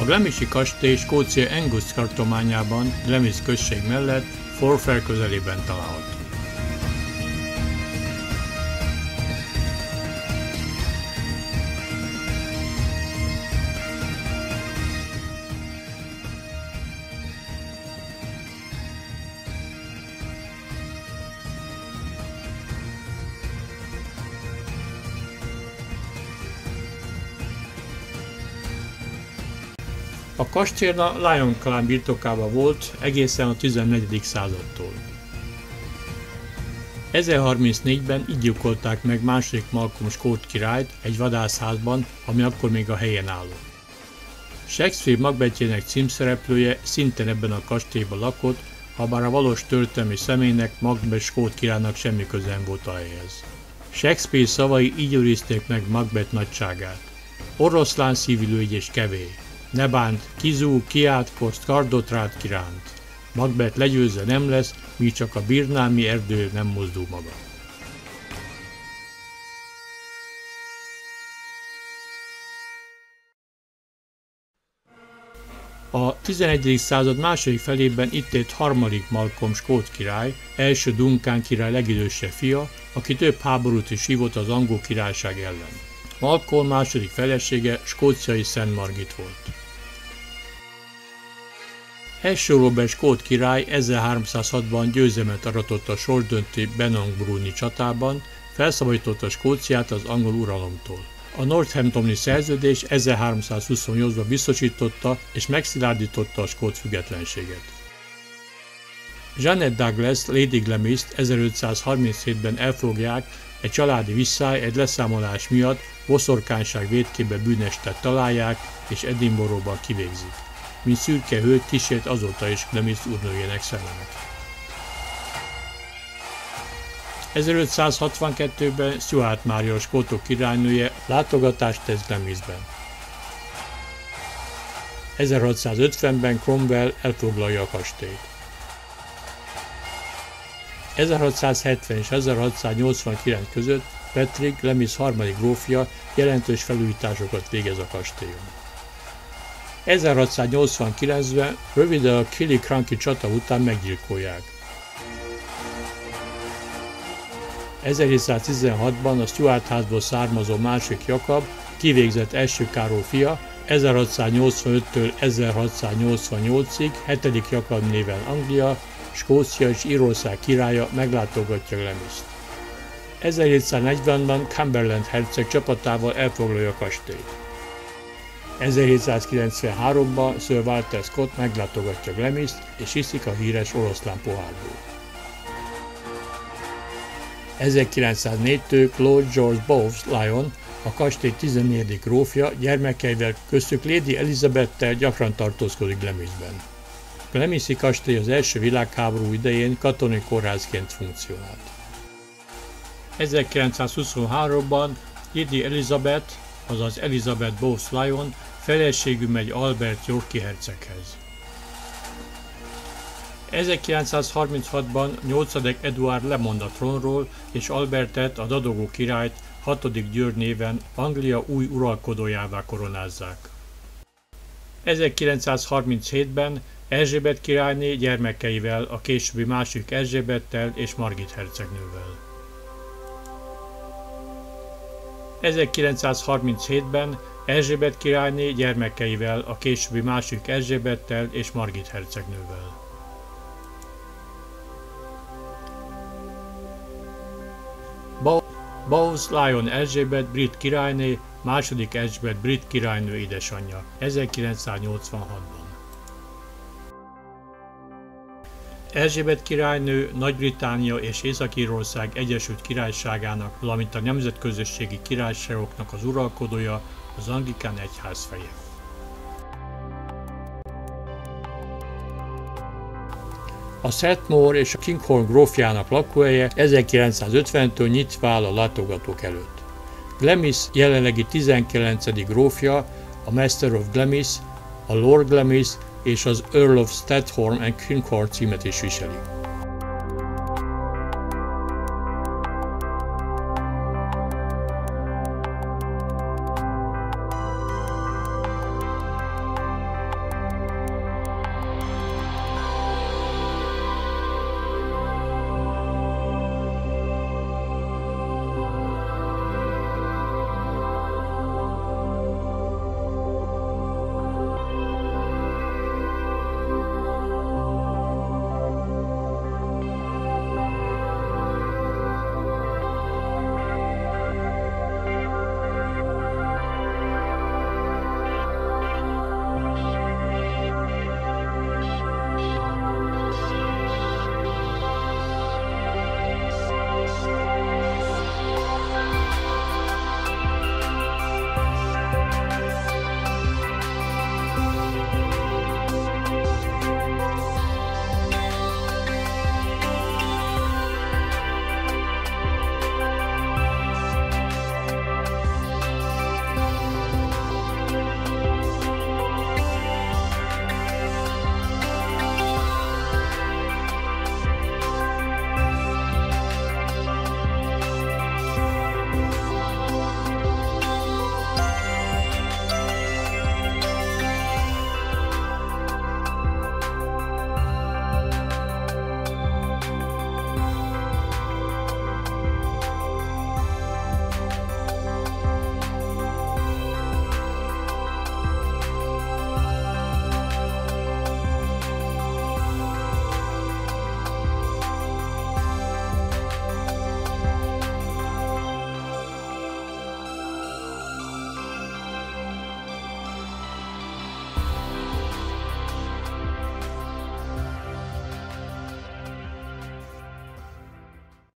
Glemisi kastély Skócia Angus tartományában, Glamis község mellett, Forfar közelében található. A kastély a Lyon klán birtokában volt egészen a 14. századtól. 1034-ben így gyilkolták meg II. Malcolm skót királyt egy vadászházban, ami akkor még a helyen álló. Shakespeare Macbethjének címszereplője szintén ebben a kastélyban lakott, habár a valós történelmi személynek, Macbeth skót királynak semmi köze nem volt a helyhez. Shakespeare szavai így őrizték meg Macbeth nagyságát. Oroszlán szívű lőgy és kevély. Ne bánt, kizúg, kiátkozt, kardot rád kiránt. Macbeth legyőzve nem lesz, míg csak a birnámi erdő nem mozdul maga. A 11. század második felében itt élt harmadik Malcolm skót király, első Duncan király legidősebb fia, aki több háborút is vívott az angol királyság ellen. Malcolm második felesége skóciai Szent Margit volt. Első Robert skót király 1306-ban győzelmet aratott a sorsdöntő Benongbruni csatában, felszabadította Skóciát az angol uralomtól. A Northamptoni szerződés 1328-ban biztosította és megszilárdította a skót függetlenséget. Janet Douglas, Lady Glamis-t 1537-ben elfogják, egy családi visszály egy leszámolás miatt boszorkányság vétkébe bűnestet találják és Edinburghban kivégzik. Mint szürke hőt kísért azóta is Glamis úrnőjének szellemek. 1562-ben Stuart Mária skótok királynője látogatást tesz Glamisben. 1650-ben Cromwell elfoglalja a kastélyt. 1670 és 1689 között Patrick, Glamis harmadik grófja jelentős felújításokat végez a kastélyon. 1689-ben röviddel a Killiecrankie csata után meggyilkolják. 1716-ban a Stuart házból származó második Jakab, kivégzett első Károly fia, 1685-től 1688-ig 7. Jakab néven Anglia, Skócia és Írország királya meglátogatja Glamist. 1740-ben Cumberland herceg csapatával elfoglalja a kastélyt. 1793-ban Sir Walter Scott meglátogatja Glamist és iszik a híres oroszlán pohárból. 1904-től Claude George Bowes Lyon, a kastély 14. grófja, gyermekeivel köztük Lady Elizabettel gyakran tartózkodik Glamisben. Glamisi kastély az első világháború idején katonai kórházként funkcionált. 1923-ban Lady Elizabeth, azaz Elizabeth Bowes Lyon feleségül megy Albert Yorki herceghez. 1936-ban 8. Eduard lemond a trónról, és Albertet, a dadogó királyt 6. György néven Anglia új uralkodójává koronázzák. 1937-ben Erzsébet királyné gyermekeivel, a későbbi második Erzsébettel és Margit hercegnővel. 1937-ben Erzsébet királyné gyermekeivel, a későbbi második Erzsébettel és Margit hercegnővel. Bowes Lyon Erzsébet brit királyné, második Erzsébet brit királynő édesanyja, 1986-ban. Erzsébet királynő Nagy-Britannia és Észak-Írország Egyesült Királyságának, valamint a nemzetközösségi királyságoknak az uralkodója, az anglikán egyház feje. A Setmore és a Kinghorn grófjának lakóhelye 1950-től nyitva áll a látogatók előtt. Glamis jelenlegi 19. grófja, a Master of Glamis, a Lord Glamis és az Earl of Stathorn and Kinghorn címet is viseli.